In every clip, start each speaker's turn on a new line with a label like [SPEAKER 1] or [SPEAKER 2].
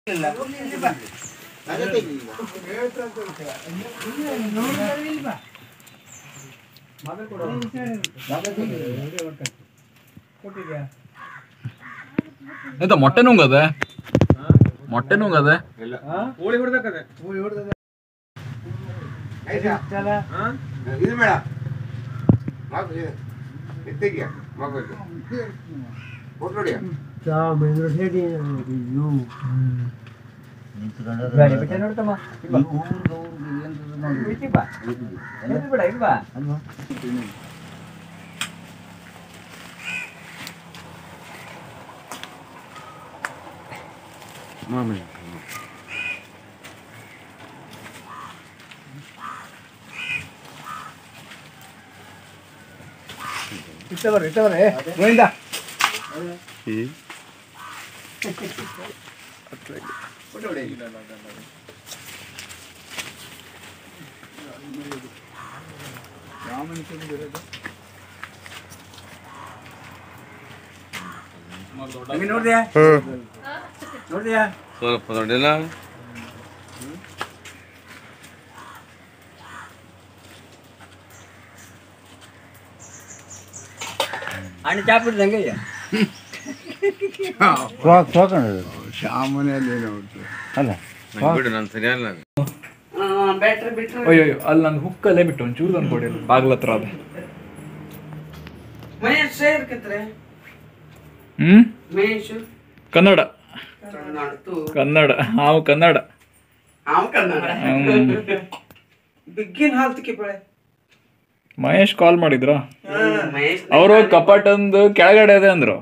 [SPEAKER 1] ಎಂತ ಮೊಟ್ಟೆ ನುಂಗದೆ ಮೊಟ್ಟೆ ನುಂಗದೆ
[SPEAKER 2] ಇದು ಬೇಡ ಎತ್ತಿಗೆ ಫೋಟೋ ಹೊಡಿಯ
[SPEAKER 3] ಗಾಡಿ ಬಿಟ್ಟೆ ನೋಡ್ತಮ್ಮ
[SPEAKER 2] ಮಾಮಿ
[SPEAKER 3] ಇಟ್ಟವರೇ ಗೋವಿಂದ ನೋಡಿದ್ಯಾ ನೋಡಿದ್ಯಾ
[SPEAKER 2] ಸ್ವಲ್ಪ ದೊಡ್ಡಿಲ್ಲ
[SPEAKER 3] ಅಣ್ಣ ಚಾಪಿಡ್ದಂಗೆ
[SPEAKER 2] ಶಾಮನೆಯಲ್ಲಿ
[SPEAKER 3] ಅಲ್ಲ
[SPEAKER 2] ಬಿಡು ನಾನು ಸರಿಯಲ್ಲ
[SPEAKER 1] ಅಯ್ಯೋ ಅಲ್ಲಿ ನಾನು ಹುಕ್ಕಲ್ಲೇ ಬಿಟ್ಟು ಒಂಚೂರು ತಂದು ಕೊಡಿ ಬಾಗ್ಲ ಹತ್ರ ಅದ ಕನ್ನಡ ಕನ್ನಡ ಹಾವು ಕನ್ನಡ ಮಹೇಶ್ ಕಾಲ್ ಮಾಡಿದ್ರ ಅವರು ಕಪಾಟಂದು ಕೆಳಗಡೆ ಅದೇ ಅಂದ್ರು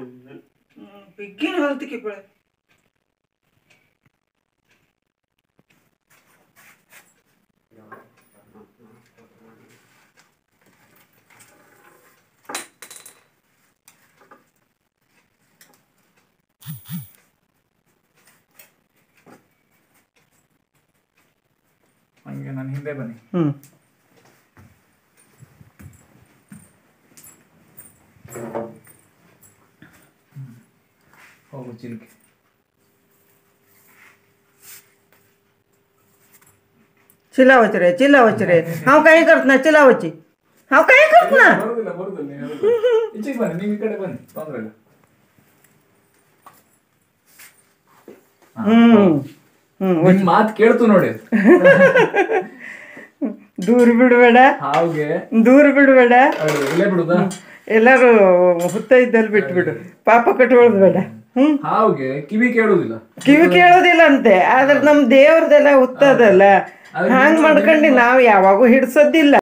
[SPEAKER 1] ಹಂಗೆ ನಾನು ಹಿಂದೆ ಬನ್ನಿ ಹೋಗು ಚಿಲ್ಕೆ
[SPEAKER 4] चिल्लावच रे हांव काय करतना चिल्लावची हांव काय करतना
[SPEAKER 1] ಬರುದಿಲ್ಲ ಈಚೆಗೆ ಬನ್ನಿ ನೀವು ಈ ಕಡೆ ಬನ್ನಿ ತೊಂದ್ರೆ ಇಲ್ಲ ನಿಮ್ ಮಾತು ಕೇಳ್ತು ನೋಡಿ
[SPEAKER 4] ದೂರ ಬಿಡಬೇಡ
[SPEAKER 1] ಹಾವ್ಗೆ
[SPEAKER 4] ದೂರ ಬಿಡಬೇಡ
[SPEAKER 1] ಇಲ್ಲೇ ಬಿಡುದಾ
[SPEAKER 4] ಎಲ್ಲರೂ ಹುತ್ತ ಇದ್ದಲ್ಲಿ ಬಿಟ್ಬಿಡು ಪಾಪ ಕಟ್ಕೊಳ್ಬೇಡ
[SPEAKER 1] ಹಾವ್ಗೆ ಕಿವಿ ಕೇಳುದಿಲ್ಲ
[SPEAKER 4] ಕಿವಿ ಕೇಳೋದಿಲ್ಲ ಅಂತೆ ಆದ್ರೆ ನಮ್ ದೇವ್ರದೆಲ್ಲ ಹುತ್ತದಲ್ಲ ಹಾಂಗ್ ಮಾಡ್ಕೊಂಡು ನಾವ್ ಯಾವಾಗೂ ಹಿಡ್ಸೋದಿಲ್ಲ.